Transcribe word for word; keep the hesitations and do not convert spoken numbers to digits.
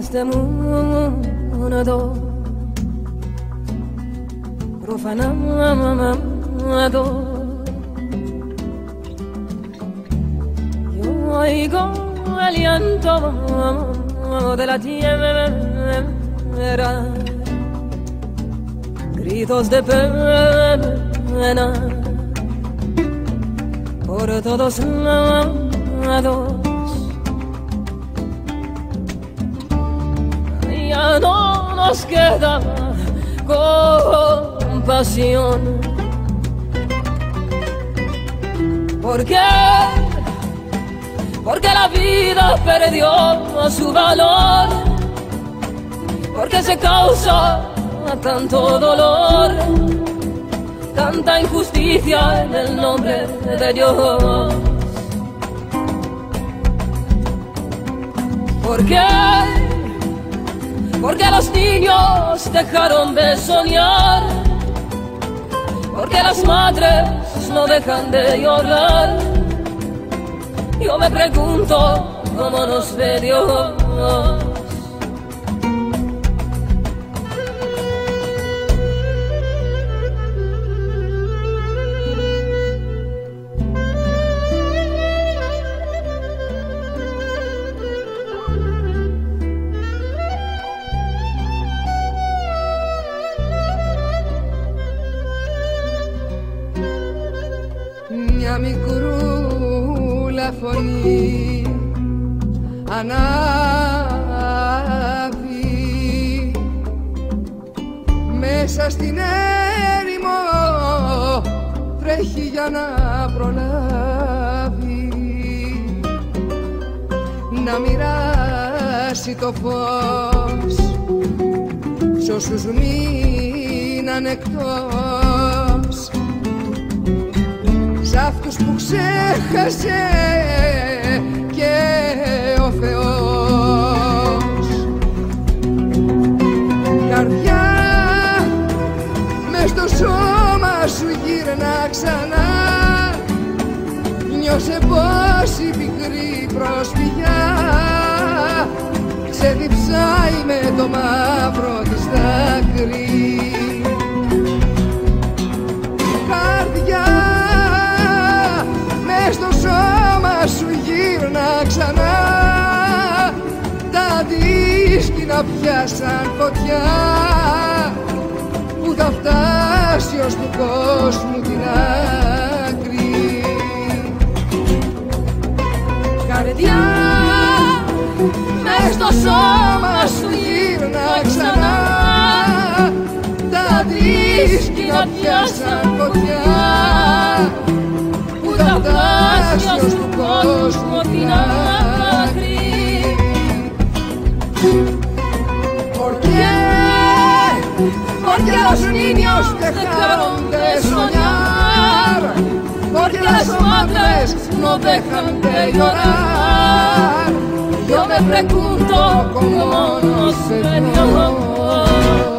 este mundo profanado. Yo oigo el llanto de la tierra, gritos de pena por todos lados. Ya no nos queda compasión. ¿Por qué? Porque la vida perdió su valor, porque se causa tanto dolor, tanta injusticia en el nombre de Dios. ¿Por qué? Porque los niños dejaron de soñar, porque las madres no dejan de llorar. Yo me pregunto cómo nos ve Dios. Μια μικρούλα φωνή ανάβει μέσα στην έρημο, τρέχει για να προλάβει να μοιράσει το φως σ' όσους μείναν εκτός, σ' αυτούς που ξέχασε και ο Θεός. Καρδιά, μες στο σώμα σου γύρνα ξανά, νιώσε πως η πικρή προσφυγιά σε διψάει με το μαύρο της δάκρυ. Καρδιά, στο σώμα σου γύρνα ξανά, τα δίσκυνα πιάσαν φωτιά που θα φτάσει ως του κόσμου την άκρη. Καρδιά, μες στο σώμα σου γύρνα ξανά, τα δίσκυνα πιάσαν φωτιά που θα φτάσει ως του κόσμου την άκρη. ¿Por qué? Porque los niños dejaron de soñar, porque las madres no dejan de llorar. Yo me pregunto cómo nos ve Dios.